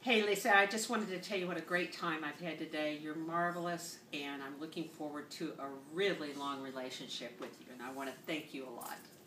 Hey Lisa, I just wanted to tell you what a great time I've had today. You're marvelous, and I'm looking forward to a really long relationship with you, and I want to thank you a lot.